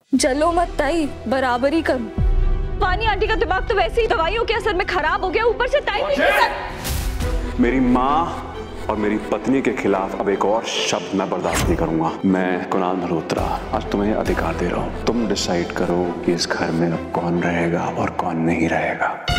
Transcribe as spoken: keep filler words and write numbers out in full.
जलो मत ताई, बराबरी करो। वानी आंटी का दिमाग तो वैसे ही दवाइयों के असर में खराब हो गया, ऊपर से ताई भी। मेरी माँ और मेरी पत्नी के खिलाफ अब एक और शब्द मैं बर्दाश्त नहीं करूंगा। मैं कुणाल मल्होत्रा आज तुम्हें अधिकार दे रहा हूँ, तुम डिसाइड करो कि इस घर में अब कौन रहेगा और कौन नहीं रहेगा।